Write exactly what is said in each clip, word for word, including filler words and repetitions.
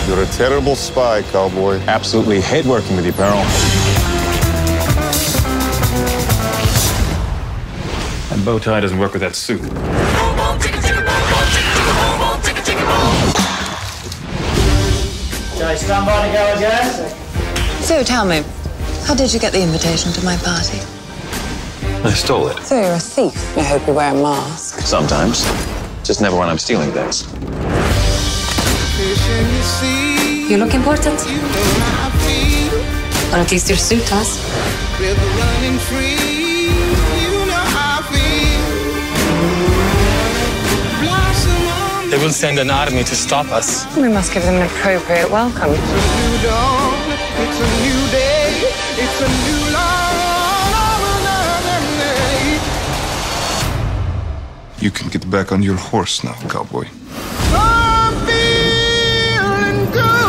You're a terrible spy, cowboy. Absolutely hate working with you, Peril. That bow tie doesn't work with that suit. Shall I stand by to go again? So tell me, how did you get the invitation to my party? I stole it. So you're a thief. I hope you wear a mask. Sometimes. Just never when I'm stealing things. You look important. Or at least your suit does. They will send an army to stop us. We must give them an appropriate welcome. It's a new dawn, it's a new day, it's a new life. You can get back on your horse now, cowboy. I'm feeling good.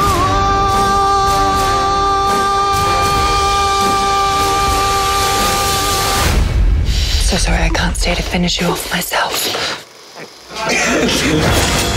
So sorry I can't stay to finish you off myself.